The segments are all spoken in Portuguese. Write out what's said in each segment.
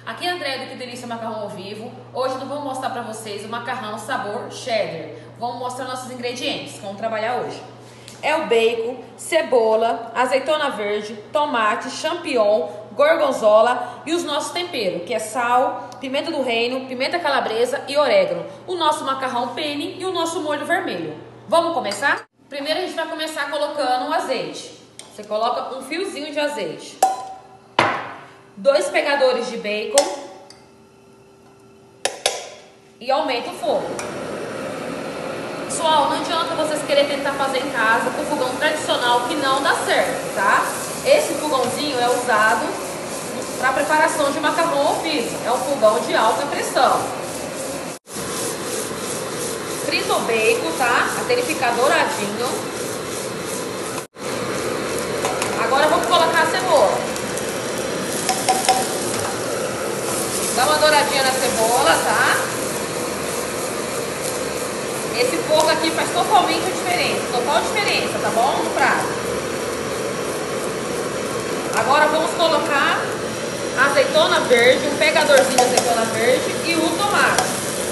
Aqui é a Andréia do Que Delícia Macarrão ao Vivo. Hoje nós vamos mostrar para vocês o macarrão sabor cheddar. Vamos mostrar nossos ingredientes, vamos trabalhar hoje. É o bacon, cebola, azeitona verde, tomate, champignon, gorgonzola e os nossos temperos, que é sal, pimenta do reino, pimenta calabresa e orégano. O nosso macarrão penne e o nosso molho vermelho. Vamos começar? Primeiro a gente vai começar colocando o azeite. Você coloca um fiozinho de azeite. 2 pegadores de bacon e aumenta o fogo. Pessoal, não adianta vocês querem tentar fazer em casa com o fogão tradicional que não dá certo, tá? Esse fogãozinho é usado para preparação de macarrão ao vivo. É um fogão de alta pressão. Frita o bacon, tá? Até ele ficar douradinho. Agora vamos colocar a cebola. Dá uma douradinha na cebola, tá? Esse fogo aqui faz totalmente a diferença, total diferença, tá bom? No prato. Agora vamos colocar a azeitona verde, um pegadorzinho de azeitona verde e o tomate.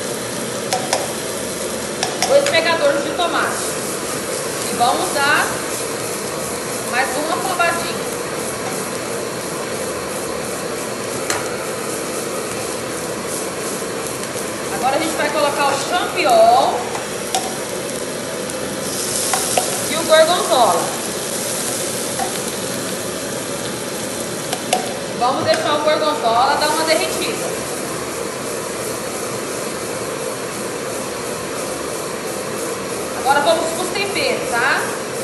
2 pegadores de tomate. E vamos dar mais uma flambadinha. Agora a gente vai colocar o champignon e o gorgonzola. Vamos deixar o gorgonzola dar uma derretida. Agora vamos para os temperos, tá?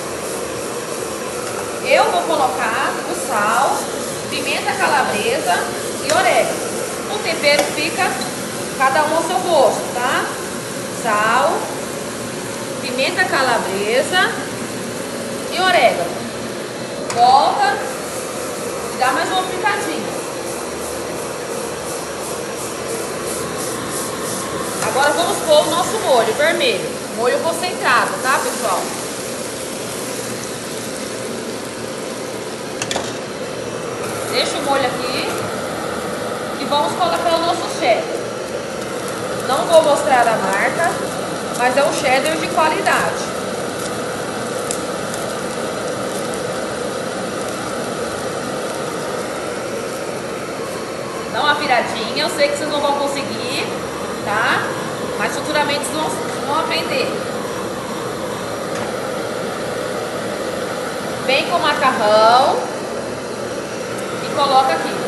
Eu vou colocar o sal, pimenta calabresa e orégano. O tempero fica cada um ao seu gosto, tá? Sal, pimenta calabresa e orégano. Volta e dá mais uma picadinha. Agora vamos pôr o nosso molho vermelho. Molho concentrado, tá, pessoal? Deixa o molho aqui e vamos colocar o nosso cheddar. Não vou mostrar a marca, mas é um cheddar de qualidade. Dá uma viradinha, eu sei que vocês não vão conseguir, tá? Mas futuramente vocês vão aprender. Vem com o macarrão e coloca aqui.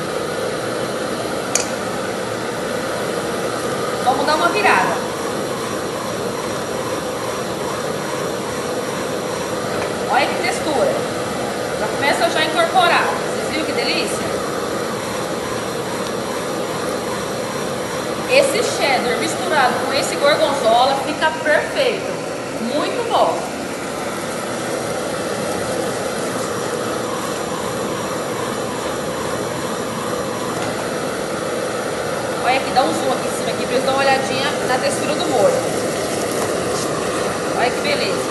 Vamos dar uma virada. Olha que textura. Já começa a incorporar. Vocês viram que delícia? Esse cheddar misturado com esse gorgonzola fica perfeito. Muito bom. Olha aqui, dá um zoom aqui em cima aqui pra eles darem uma olhadinha na textura do molho. Olha que beleza.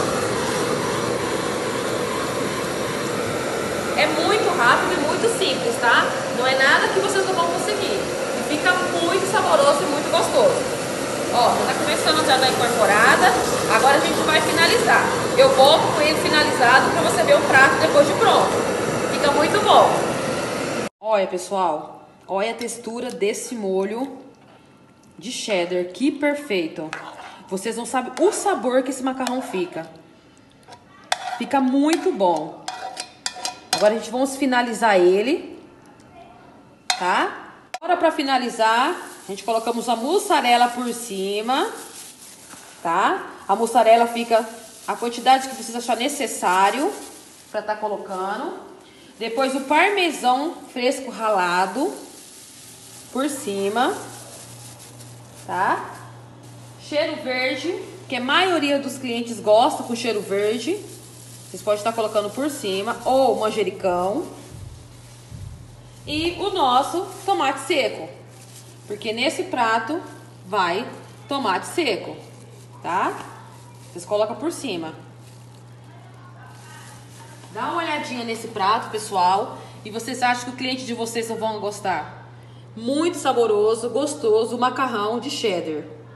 É muito rápido e muito simples, tá? Não é nada que vocês não vão conseguir. E fica muito saboroso e muito gostoso. Ó, já tá começando a dar incorporada. Agora a gente vai finalizar. Eu volto com ele finalizado pra você ver o prato depois de pronto. Fica muito bom. Olha, pessoal. Olha a textura desse molho de cheddar, que perfeito. Vocês não sabem o sabor que esse macarrão fica. Fica muito bom. Agora a gente vamos finalizar ele, tá? Agora para finalizar, a gente colocamos a mussarela por cima, tá? A mussarela fica a quantidade que vocês acharem necessário para estar colocando. Depois o parmesão fresco ralado por cima, tá? Cheiro verde, que a maioria dos clientes gosta com cheiro verde. Vocês podem estar colocando por cima, ou manjericão. E o nosso tomate seco, porque nesse prato vai tomate seco, tá? Vocês colocam por cima. Dá uma olhadinha nesse prato, pessoal, e vocês acham que o cliente de vocês não vão gostar? Muito saboroso, gostoso, macarrão de cheddar.